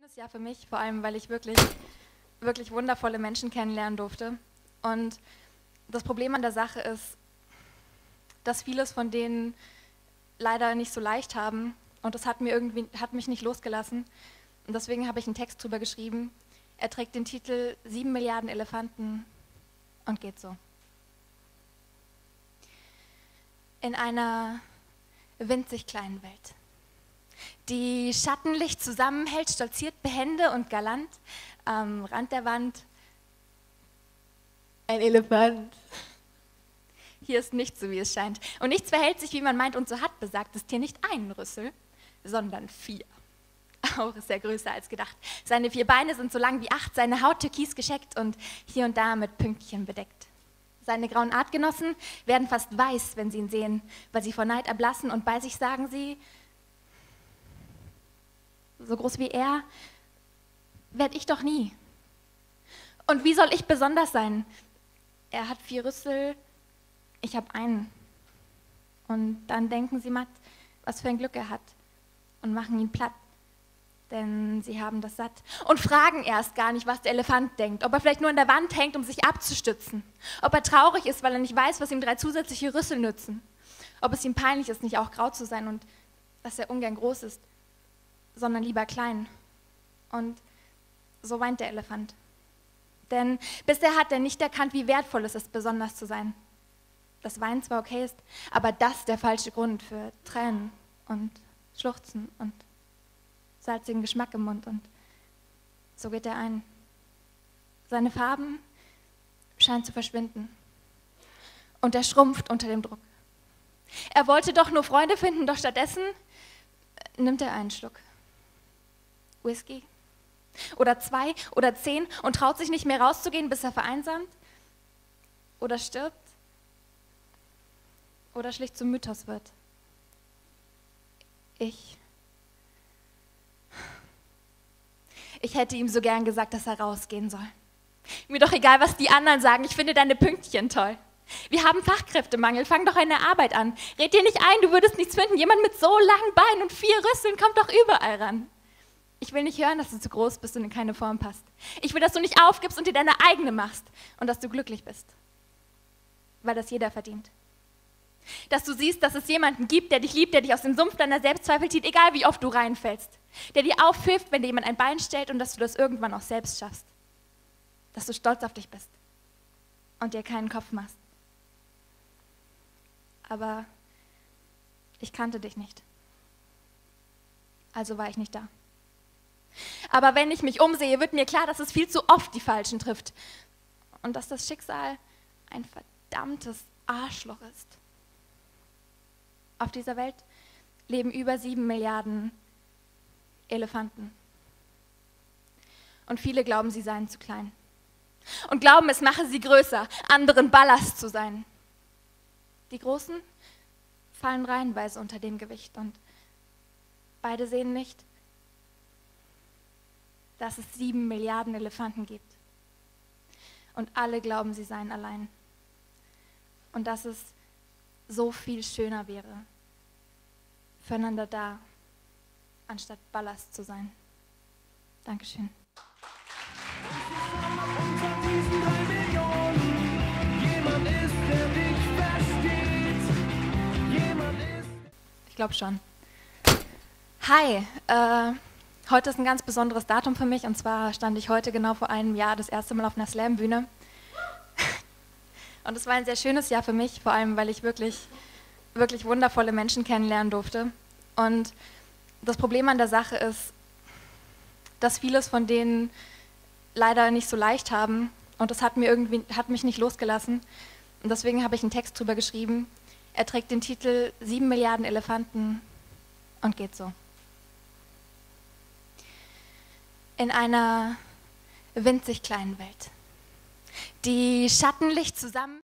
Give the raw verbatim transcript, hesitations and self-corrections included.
schönes Jahr für mich, vor allem weil ich wirklich, wirklich wundervolle Menschen kennenlernen durfte. Und das Problem an der Sache ist, dass vieles von denen leider nicht so leicht haben und das hat, mir irgendwie, hat mich nicht losgelassen. Und deswegen habe ich einen Text drüber geschrieben. Er trägt den Titel Sieben Milliarden Elefanten und geht so. In einer winzig kleinen Welt, die Schattenlicht zusammenhält, stolziert behende und galant, am Rand der Wand ein Elefant. Hier ist nichts so, wie es scheint. Und nichts verhält sich, wie man meint, und so hat besagtes Tier nicht einen Rüssel, sondern vier. Auch ist er größer als gedacht. Seine vier Beine sind so lang wie acht, seine Haut türkis gescheckt und hier und da mit Pünktchen bedeckt. Seine grauen Artgenossen werden fast weiß, wenn sie ihn sehen, weil sie vor Neid erblassen und bei sich sagen sie, so groß wie er werde ich doch nie. Und wie soll ich besonders sein? Er hat vier Rüssel, ich habe einen. Und dann denken sie matt, was für ein Glück er hat und machen ihn platt, denn sie haben das satt und fragen erst gar nicht, was der Elefant denkt, ob er vielleicht nur an der Wand hängt, um sich abzustützen, ob er traurig ist, weil er nicht weiß, was ihm drei zusätzliche Rüssel nützen, ob es ihm peinlich ist, nicht auch grau zu sein und dass er ungern groß ist, sondern lieber klein. Und so weint der Elefant. Denn bisher hat er nicht erkannt, wie wertvoll es ist, besonders zu sein. Das Weinen zwar okay ist, aber das der falsche Grund für Tränen und Schluchzen und salzigen Geschmack im Mund. Und so geht er ein. Seine Farben scheinen zu verschwinden. Und er schrumpft unter dem Druck. Er wollte doch nur Freunde finden, doch stattdessen nimmt er einen Schluck Whisky oder zwei oder zehn und traut sich nicht mehr rauszugehen, bis er vereinsamt oder stirbt oder schlicht zum Mythos wird. Ich. Ich hätte ihm so gern gesagt, dass er rausgehen soll. Mir doch egal, was die anderen sagen, ich finde deine Pünktchen toll. Wir haben Fachkräftemangel, fang doch eine Arbeit an. Red dir nicht ein, du würdest nichts finden. Jemand mit so langen Beinen und vier Rüsseln kommt doch überall ran. Ich will nicht hören, dass du zu groß bist und in keine Form passt. Ich will, dass du nicht aufgibst und dir deine eigene machst und dass du glücklich bist. Weil das jeder verdient. Dass du siehst, dass es jemanden gibt, der dich liebt, der dich aus dem Sumpf deiner Selbstzweifel zieht, egal wie oft du reinfällst. Der dir aufhilft, wenn dir jemand ein Bein stellt und dass du das irgendwann auch selbst schaffst. Dass du stolz auf dich bist und dir keinen Kopf machst. Aber ich kannte dich nicht. Also war ich nicht da. Aber wenn ich mich umsehe, wird mir klar, dass es viel zu oft die Falschen trifft. Und dass das Schicksal ein verdammtes Arschloch ist. Auf dieser Welt leben über sieben Milliarden Elefanten. Und viele glauben, sie seien zu klein. Und glauben, es mache sie größer, anderen Ballast zu sein. Die Großen fallen reihenweise unter dem Gewicht und beide sehen nicht, dass es sieben Milliarden Elefanten gibt. Und alle glauben, sie seien allein. Und dass es so viel schöner wäre, füreinander da, anstatt Ballast zu sein. Dankeschön. Ich glaube schon. Hi, äh, heute ist ein ganz besonderes Datum für mich und zwar stand ich heute genau vor einem Jahr das erste Mal auf einer Slam-Bühne. Und es war ein sehr schönes Jahr für mich, vor allem weil ich wirklich, wirklich wundervolle Menschen kennenlernen durfte. Und das Problem an der Sache ist, dass vieles von denen leider nicht so leicht haben und das hat, mir irgendwie, hat mich nicht losgelassen. Und deswegen habe ich einen Text drüber geschrieben. Er trägt den Titel Sieben Milliarden Elefanten und geht so. In einer winzig kleinen Welt, die Schattenlicht zusammen